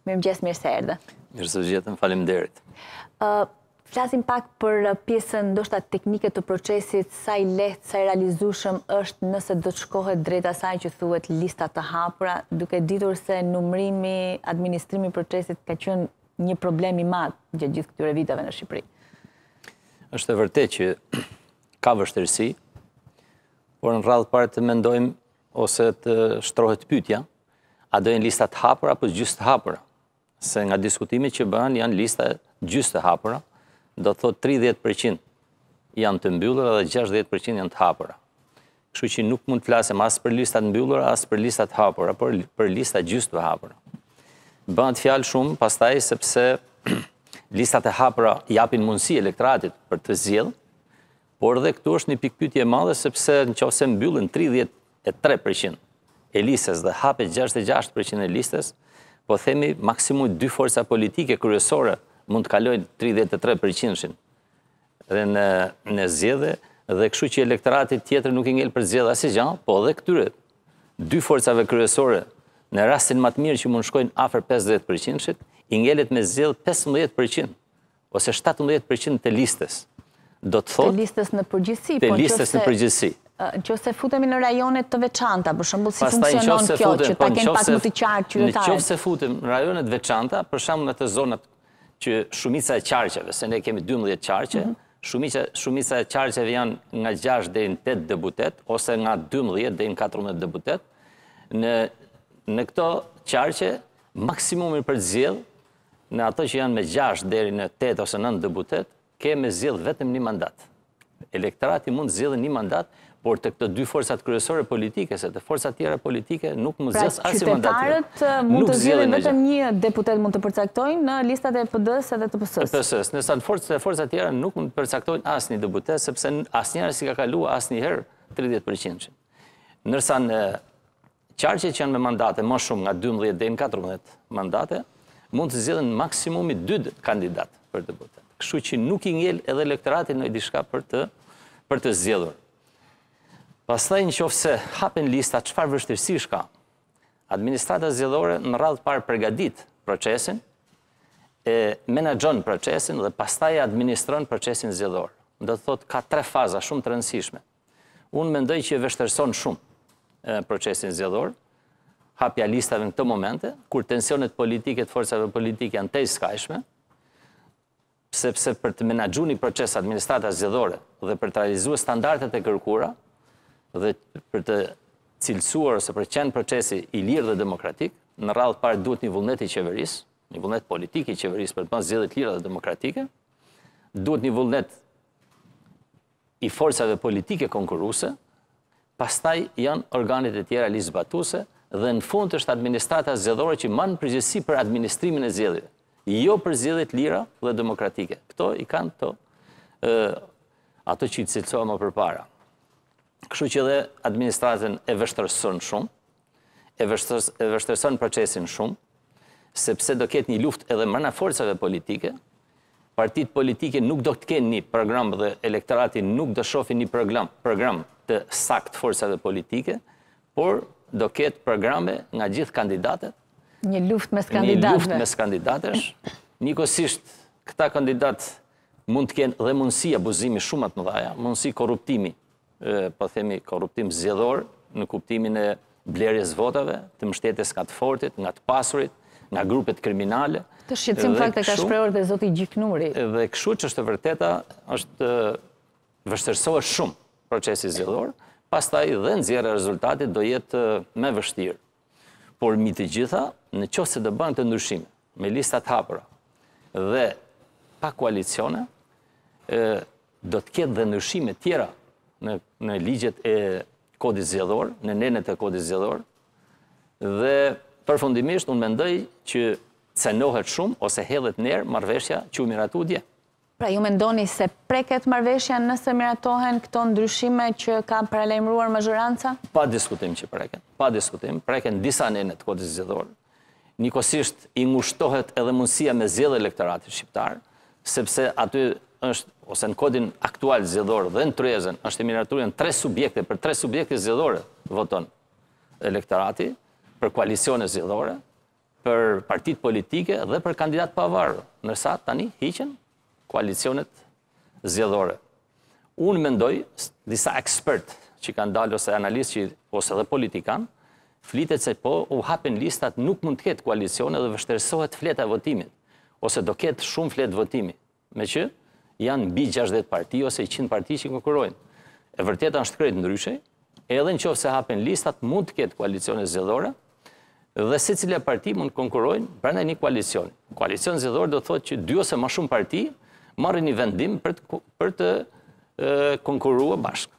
Mirëmëngjes, mirë se erdhe. Mirë se vjetën, faleminderit. Flasim pak për pjesën ndoshta teknike të procesit, sa i lehtë, sa i realizueshëm është nëse do të shkohet drejt asaj që thuhet lista të hapura, duke ditur se numrimi, administrimi i procesit ka qenë një problem i madh gjatë gjithë këtyre viteve në Shqipëri. Është e vërtetë që ka vështirësi, por në radhë parë të mendojmë ose të shtrohet pyetja, a do jenë lista të hapura apo gjysmë të hapura? Se nga diskutimet që bëhen janë lista gjysmë të hapura, do të thotë 30% janë të mbyllura dhe 60% janë të hapura. Kështu që nuk mund të flasim as për listat mbyllura, as për listat të hapura, por për lista gjysmë të hapura. Bëhet fjalë shumë pastaj sepse listat e hapura japin mundësi elektoratit për të zgjedhur, por edhe këtu është një pikë pyetje e madhe sepse nëse mbyllen 33% e listës dhe hapet 66% e listës, po themi maksimum 2 forca politike kryesore mund të kalojnë 33% dhe në zgjedhje, dhe kështu që elektorati tjetër nuk i ngel për zgjedhje asgjë, po edhe këtyre 2 forcave kryesore në rastin më të mirë që mund shkojnë afër 50%, i ngelet me zgjedhje 15% ose 17% të listës. Do të thotë të listës në përgjithësi, të listës në përgjithësi. Nëse futemi në rajonet të veçanta, për shembull si funksionon kjo, që ta kenë pak më të qartë qytetarët. Nëse futem në rajonet të veçanta, për shembull në të zonat që shumica e qarqeve, se ne kemi 12 qarqe, shumica e qarqeve janë nga 6 deri në 8 deputet, ose nga 12 deri në 14 deputet. Në këto qarqe, maksimumi për zgjedhje, në ato që janë me 6 deri në 8 ose 9 deputet, kemi zgjedh vetëm një mandat. Elektorati mund zgjedhë një mandat, por të këto 2 forcat kryesore politike, se të forcat tjera politike nuk mund zgjedh asnjë mandat. Pra qytetarët mund të zgjedhin vetëm një deputet mund të përcaktojnë në listat e PD-s edhe të PS-s. PS-s, nësa forcat tjera nuk mund të përcaktojnë asnjë deputet, sepse asnjëherë si ka kaluar asnjëherë 30%. Ndërsa në qarqet që janë me mandate më shumë nga 12 deri në 14 mandate, mund të zgjedhin maksimumi 2 kandidat për deputet. Kështu që nuk i ngel edhe elektoratit në diçka për të zgjedhur. Pastaj nëse hapen lista, çfarë vështirësish ka? Administrata zgjedhore në radhë parë përgatit procesin, menaxhon procesin dhe pastaj administron procesin zgjedhor. Do të thotë ka 3 faza shumë të rëndësishme. Unë mendoj që e vështirëson shumë procesin zgjedhor, hapja listave në këto momente, kur tensionet politike të forcave politike janë të skajshme, sepse për të menaxhuar një proces administrata zgjedhore dhe për të realizuar standardet e kërkuara dhe për të cilësuar ose për të qenë procesi i lirë dhe demokratik, në radhë parë duhet një vullnet i qeverisë, një vullnet politik i qeverisë për të pasur zgjedhje të lira dhe demokratike, duhet një vullnet i forcave politike konkurruese, pastaj janë organet e tjera ligjzbatuese dhe në fund është administrata zgjedhore që marr përgjegjësi për administrimin e zgjedhjeve, jo për zgjedhje të lira dhe demokratike. Këto i kanë ato që i cilësova më përpara. Kështu që edhe administratën e vështirëson shumë, e vështirëson procesin shumë, sepse do ketë një luftë edhe brenda forcave politike. Partitë politike nuk do të kenë një program dhe elektorati nuk do shohin një program të saktë forcave politike, por do ketë programe nga gjithë kandidatët. Një luftë mes kandidatëve. Një luftë mes kandidatesh. Njëkohësisht këta kandidatë mund të kenë dhe mundësi abuzimi shumë të mëdha, mundësi korruptimi, po themi korruptim zgjedhor në kuptimin e blerjes votave, të mbështetjes nga të fortit, nga të pasurit, nga grupet kriminale. Të shqetësim fakt e ka shprehur dhe zoti Gjiknuri. Dhe kështu që është e vërteta, është vështirësohet shumë procesi zgjedhor, pastaj dhe nxjerrja e rezultatit do jetë më vështirë. Por mbi të gjitha, nëse do bëhen të ndryshime me lista të hapura dhe pa koalicione, do të ketë dhe ndryshime tjera në ligjet e kodit zgjedhor, në nenet e kodit zgjedhor, dhe përfundimisht unë mendoj që cenohet shumë ose hedhet ner marrëveshja që u miratu dje. Pra ju mendoni se preket marrëveshja nëse miratohen këto ndryshime që ka paralajmëruar majoranca? Pa diskutim që preken. Pa diskutim, preken disa nenet të kodit zgjedhor. Njëkohësisht i ngushtohet edhe mundësia me zgjedhje elektoratit shqiptar, sepse aty është, ose në kodin aktual zgjedhor dhe në tryezën, është miratuar 3 subjekte, për 3 subjekte zgjedhore voton elektorati, për koalicione zgjedhore, për partit politike dhe për kandidat pavarur, nërsa tani hiqen koalicionet zgjedhore. Unë mendoj, disa ekspert që kanë dalë ose analistë ose dhe politikan, flitet se po u hapen listat nuk mund të ketë koalicione dhe vështirësohet fleta e votimit, ose do ketë shumë fletë votimi, me që janë mbi 60 parti ose 100 parti që konkurrojnë. E vërteta është krejt ndryshe, edhe në qoftë se hapen listat mund të ketë koalicione zgjedhore, dhe secila parti mund të konkurrojnë brenda një koalicioni. Koalicion zgjedhor do thotë që 2 ose më shumë parti marrin një vendim për të konkurruar bashkë.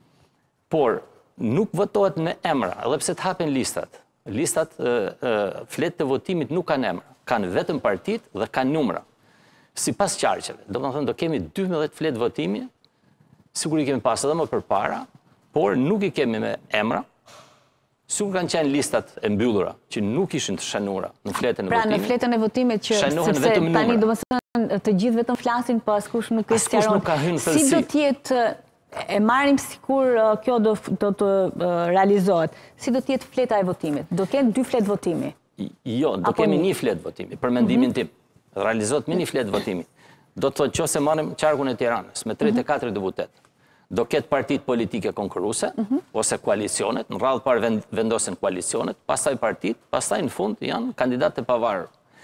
Por nuk votohet me emra, edhe pse të hapen listat. Listat fletë të votimit nuk kanë emra, kanë vetëm partit dhe kanë numra. Sipas qarqeve, do të thënë do kemi 12 fletë votimi, sigur i kemi pas edhe më përpara, por nuk i kemi me emra. Sigur kanë qenë listat e mbyllura, që nuk ishin të shanuara në fletën e votimit. Pra në fletën e votimit që sepse tani do të thënë të gjithë vetëm flasin, po askush nuk e sqaron. Si do të jetë, e marrim sikur kjo do të realizohet. Si do të jetë fleta e votimit? Do kenë 2 fletë votimi? Jo, do kemi një fletë votimi, për mendimin tim. Realizohet me një fletë votimi. Do të thotë nëse marrim qarkun e Tiranës me 34 deputet. Do ketë partit politike konkurruese, ose koalicionet, në radhë parë vendosen koalicionet, pastaj partit, pastaj në fund janë kandidatë të pavarur.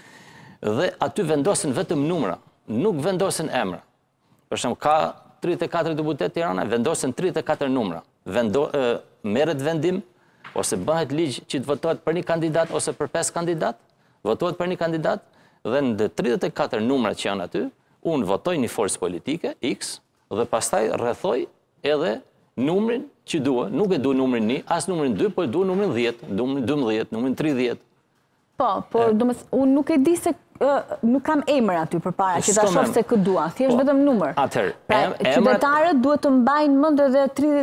Dhe aty vendosen vetëm numra, nuk vendosen emra. Për shembull, ka 34 deputet Tirana, vendosen 34 numra. Merret vendim, ose bëhet ligj që të votohet për një kandidat, ose për 5 kandidat, votohet për një kandidat, dhe në 34 numra që janë aty, unë votoj një forcë politike, X, dhe pastaj rrethoj edhe numrin që dua. Nuk e du numrin 1, as numrin 2, po e du numrin 10, numrin 12, numrin 30. Po, unë nuk e di se nuk kam emër aty përpara që ta shoh se kë dua. Thjesht vetëm numër. Pra, qytetarët duhet të mbajnë mend edhe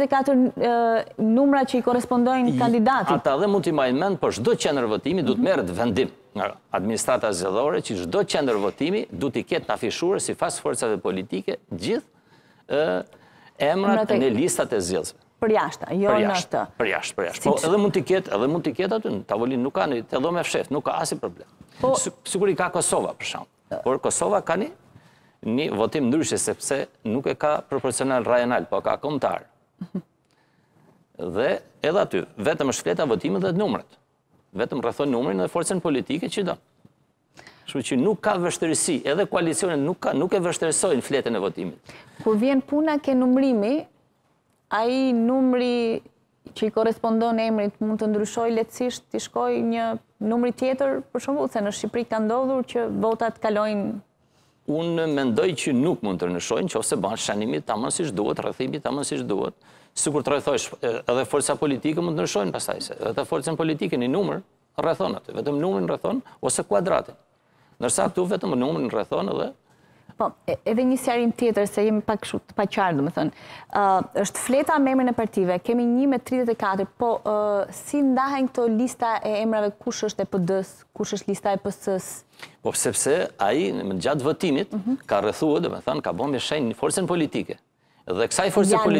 34 numra që i korrespondojnë kandidatit. Ata dhe mund t'i mbajnë mend, por çdo qendër votimi duhet merret vendim nga administrata zgjedhore që çdo qendër votimi duhet i ketë afishuar sipas forcave politike gjithë emrat në listat e zgjedhësve. Për jashtë, jo në atë. Për jashtë. Po edhe mund t'i ketë aty në tavolinë, nuk ka të dhome fshehtë, nuk ka asnjë problem. Sigurisht ka Kosova për shemb. Por Kosova ka një votim ndryshe sepse nuk e ka proporcional rajonal, po ka kombëtar. Dhe edhe aty vetëm është fleta votimit dhe numrat. Vetëm rrethon numrin dhe forcën politike që do. Kështu që nuk ka vështirësi, edhe koalicionet nuk e vështirësojnë fletën e votimit. Kur vjen puna ke numrimi, ai numri që i korrespondon emrit mund të ndryshojë lehtësisht, të shkojë një numri tjetër, për shembull, se në Shqipëri ka ndodhur që votat kalojnë. Unë mendoj që nuk mund të ndryshojnë, nëse bën shanimi tamam siç duhet, rrethimi tamam siç duhet. Sikur të rrethosh, edhe forca politike mund të ndryshojnë pastaj, se edhe forcën politike një numër rrethon aty, vetëm numrin rrethon ose kuadratin. Ndërsa këtu vetëm numrin rrethon edhe. Po, edhe një sqarim tjetër, se jemi pak kështu të paqartë, domethënë. Është fleta me emrin e partive, kemi 1 me 34, po si ndahen këto lista e emrave, kush është e PD-s, kush është lista e PS-s? Po sepse ai gjatë votimit ka rrethuar, domethënë, ka bën me shenjë një forcën politike. Dhe kësaj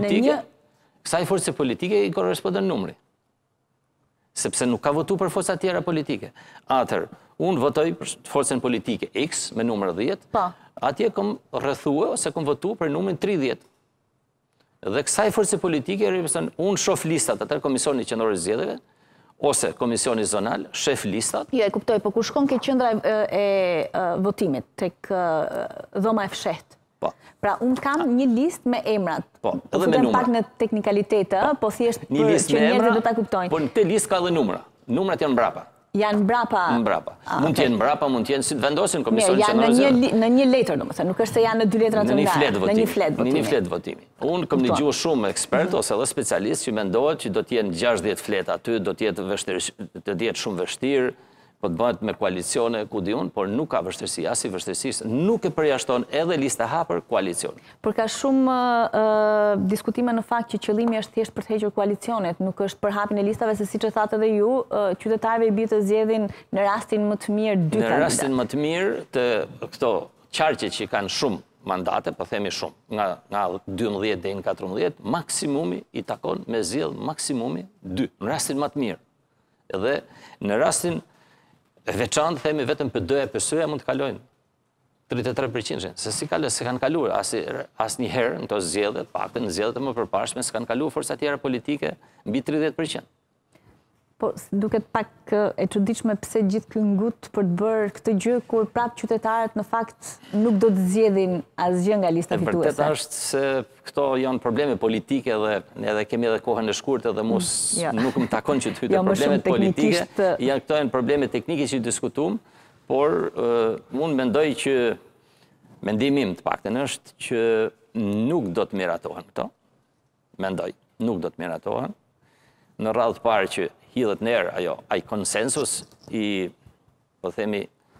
force politike i korrespondon numri. Sepse nuk ka votu për forca tjera politike. Atëherë, unë votoj për forcën politike X me numër 10, atje kom rrethue ose kom votu për numrin 30. Dhe kësaj force politike, unë shoh listat atër Komisioni Qendror i Zgjedhjeve, ose Komisioni Zonal, shef listat. Jo, e kuptoj, po ku shkon ke qendra e votimit, tek dhoma e fshehtë? Pra, unë kam një list me emrat. Po, edhe me numra. Pak në teknikalitet, po thjesht për që njerëzit do ta kuptojnë. Po në këtë listë ka edhe numra. Numrat janë mbrapa. Janë mbrapa? Mbrapa. Mund t'jenë mbrapa, mund t'jenë si vendosin Komisioni Qendror. Janë në një letër, domethënë, nuk është se janë në 2 letra të ndara. Në një fletë votimi. Në një fletë votimi. Unë kam dëgjuar shumë ekspert ose edhe specialistë që mendohet që do t'jenë 60 fletë aty, do t'jetë shumë vështirë, po të bëhet me koalicione, ku di unë, por nuk ka vështirësi, as i vështirësisë, nuk e përjashton edhe lista hapër koalicion. Por ka shumë diskutime në fakt që qëllimi është thjesht për të hequr koalicionet, nuk është për hapjen e listave, se siç e thatë edhe ju, qytetarëve i bie të zgjedhin në rastin më të mirë 2 kandidatë. Në rastin më të mirë të këto qarqe që kanë shumë mandate, po themi shumë, nga 12 deri në 14, maksimumi i takon me zgjedh maksimumi 2, në rastin më të mirë. Edhe në rastin E veçantë themi vetëm PD e PS-ja mund të kalojnë 33%, se si kanë kaluar asnjë herë në to zgjedhje, paktën në zgjedhjet e mëparshme s'kan kaluar forca tjera politike mbi 30%. Po, duket pak e çuditshme pse gjithë ky ngut për të bërë këtë gjë kur prap qytetarët në fakt nuk do të zgjedhin asgjë nga lista fituese. Vërtet është se këto janë probleme politike dhe ne edhe kemi edhe kohën e shkurtër dhe mos nuk më takon që të hyj te problemet politike. Këto janë probleme teknike që diskutuam, por unë mendoj që mendimi im të paktën është që nuk do të miratohen këto. Mendoj, nuk do të miratohen. Në radhë të parë që hidhet nerë ai konsensus i, po themi,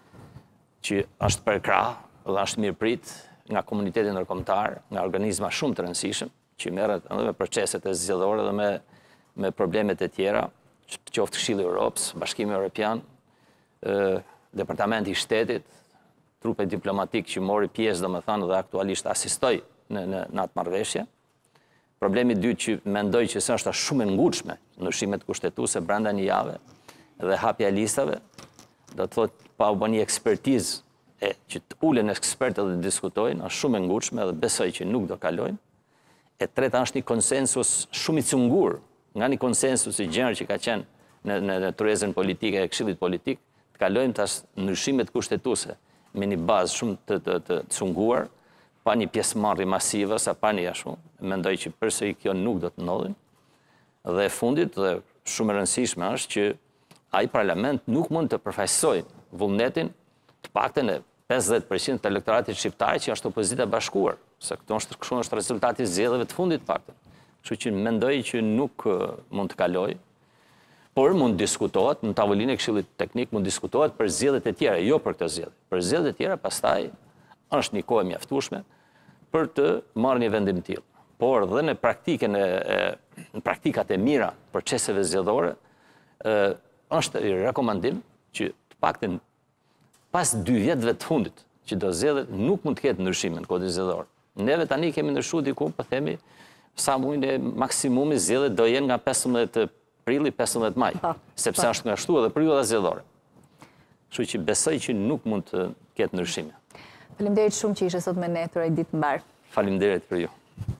që është përkrah dhe është mirëprit nga komuniteti ndërkombëtar, nga organizma shumë të rëndësishëm, që merret edhe me proceset e zgjedhore dhe me problemet e tjera, qoftë Këshilli i Europës, Bashkimi Evropian, Departamenti i Shtetit, trupe diplomatik që mori pjesë, domethënë, dhe aktualisht asistoi në atë marrëveshje. Problemi i dytë që mendoj që është shumë e ngutshme ndryshimet kushtetuese brenda një jave dhe hapja e listave, do të thotë pa u bërë një ekspertizë që të ulen ekspertë dhe diskutojnë, është shumë e ngutshme dhe besoj që nuk do kalojnë. E treta është një konsensus shumë i cungur, nga një konsensus i gjerë që ka qenë në tryezën politike e Këshillit Politik, të kalojmë tash ndryshimet kushtetuese me një bazë shumë të cunguar, pa një pjesëmarrje masive, sa pa një ashtu, mendoj që përsëri kjo nuk do të ndodhin. Dhe fundit, dhe shumë e rëndësishme është që ai parlament nuk mund të përfaqësojë vullnetin të paktën e 50% të elektoratit shqiptar që është opozita bashkuar, se kështu është rezultati i zgjedhjeve të fundit paktën. Kështu që mendoj që nuk mund të kalojë, por mund diskutohet në tavolinë e Këshillit Teknik, mund diskutohet për zgjedhjet e tjera, jo për këtë zgjedhje. Për zgjedhjet e tjera pastaj është një kohë mjaftueshme për të marrë një vendim të tillë. Por dhe në praktikat e mira proceseve zgjedhore, është i rekomandim që të paktën pas 2 vjetëve të fundit që do zgjedhet nuk mund të ketë ndryshime në kodin zgjedhor. Neve tani kemi ndryshuar diku, po themi, sa mujnë e maksimumi zgjedhjet do jenë nga 15 prilli 15 maj, sepse është nga shtu edhe periudha zgjedhore. Kështu që besoj që nuk mund të ketë ndryshime. Faleminderit shumë që ishe sot me ne, Turej Ditë Mbar. Faleminderit për ju.